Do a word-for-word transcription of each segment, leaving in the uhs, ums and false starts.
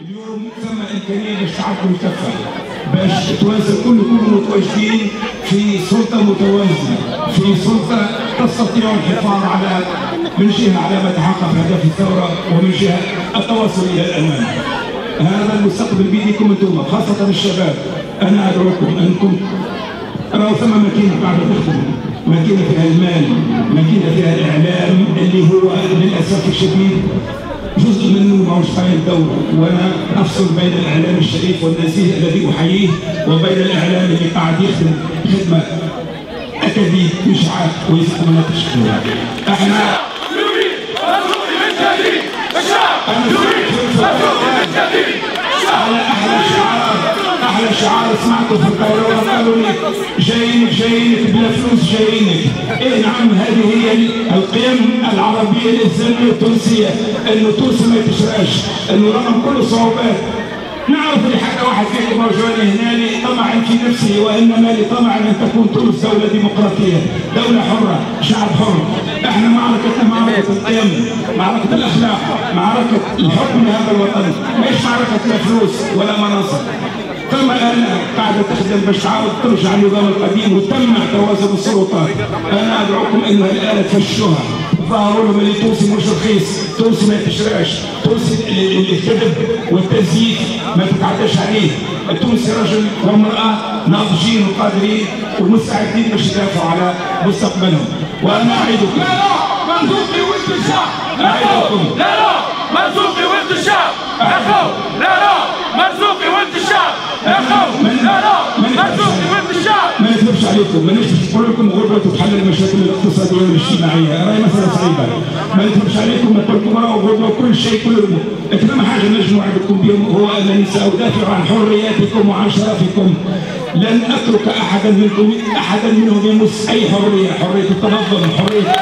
اليوم ثم امكانيه باش تعرفوا كفه باش توازن كل يكونوا متواجدين في سلطه متوازنه، في سلطه تستطيع الحفاظ على من جهه على ما تحقق هدف الثوره ومن جهه التواصل الى الامام. هذا المستقبل بيديكم انتم خاصه الشباب. انا ادعوكم انكم راهو ثم ماكينه قاعده تخدم، ماكينه فيها المال، ماكينه فيها الاعلام اللي هو للاسف الشديد جزء منه ماهوش قايم دوره، وانا افصل بين الاعلام الشريف والنزيه الذي احييه وبين الاعلام اللي قاعد يخدم خدمه اكاذيب اشاعات ويزيد ما تشكرها. احنا نريد نصوص من جديد، الشعب يريد نصوص من جديد. على احلى شعار، احلى شعار سمعته في القاهره قالوا لي جايينك جايينك بلا فلوس جايينك. ايه نعم، هذه هي القيم العربيه الاسلاميه التونسيه، انه تونس ما يتشراش، انه رغم كل الصعوبات نعرف اللي حتى واحد فيكم موجود هنا طمع في نفسه، وانما لطمع ان تكون تونس دوله ديمقراطيه، دوله حره، شعب حر. احنا معركتنا معركه القيم، معركه الاخلاق، معركه الحكم لهذا الوطن، مش معركه لا فلوس ولا مناصب. ثم انا قاعده تخدم باش تعاود ترجع النظام القديم وتمنع توازن السلطات. انا ادعوكم انه الان تفشوها، ظهروا لهم اللي تونسي مش رخيص، تونسي ما يتشراش، تونسي الكذب والتزييف ما تتعداش عليه. التونسي رجل وامراه ناضجين وقادرين ومستعدين باش يدافعوا على مستقبلهم. وانا اعدكم لا لا مرزوقي ولد الشعب، اعدكم لا لا مرزوقي ولد الشعب، اخو لا لا مرزوقي ولد الشعب، اخو لا لا مرزوقي ولد الشعب. ما نكذبش عليكم، ما نكذبش نقول لكم غربه وتحل المشاكل الاقتصاديه والاجتماعيه، راهي مساله صعيبه. ما نكذبش عليكم، نقول لكم راهو غربه وكل شيء كل لكن ما حاجه نجم نوعدكم بهم هو انني سادافع عن حرياتكم وعن شرفكم. لن اترك احدا منكم احدا منهم يمس اي حريه، حريه التنظم، حريه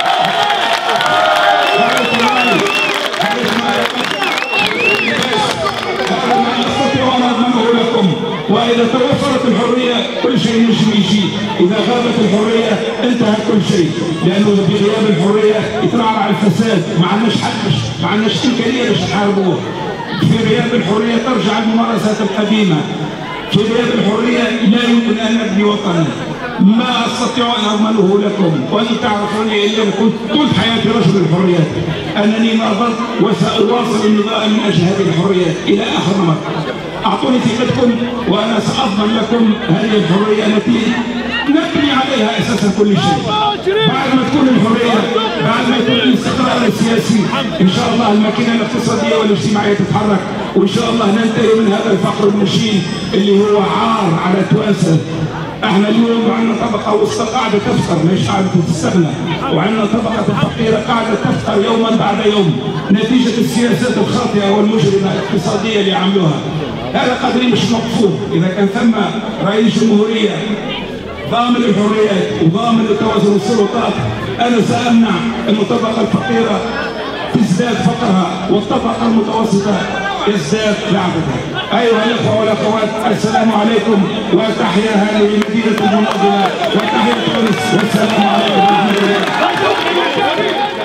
وإذا توفرت الحرية كل شيء ينجم يجي، إذا غابت الحرية انتهى كل شيء، لأنه بغياب الحرية يترعرع الفساد، ما عندناش حل، ما عندناش إمكانية باش نحاربوه. في غياب الحرية ترجع الممارسات القديمة، في غياب الحرية لا يمكن أن نبني وطنا. ما أستطيع أن أضمنه لكم، وأنتم تعرفوني إني كنت طول حياتي رجل الحريات، أنني ناضلت وسأواصل النضال من أجل هذه الحريات إلى آخر مرة. أعطوني ثقتكم وأنا سأضمن لكم هذه الحرية التي نبني عليها أساسا كل شيء. بعد ما تكون الحرية، بعد ما يكون الاستقرار السياسي، إن شاء الله الماكينة الاقتصادية والاجتماعية تتحرك، وإن شاء الله ننتهي من هذا الفقر المشين اللي هو عار على توانسة. احنا اليوم عندنا طبقة وسطى قاعدة تفقر، مش قاعدة تستغنى، وعندنا طبقة فقيرة قاعدة تفقر يوما بعد يوم نتيجة السياسات الخاطئة والمجرمة الاقتصادية اللي عملوها. هذا قدري مش مقصود. إذا كان ثم رئيس جمهورية ضامن الحريات وضامن توازن السلطات، أنا سأمنع أن الطبقة الفقيرة تزداد فقرها والطبقة المتوسطة يزداد لعبتها. أيها الأخوة والأخوات، السلام عليكم وتحيا هذه المدينة المنظمة وتحيا تونس، والسلام عليكم ورحمة الله.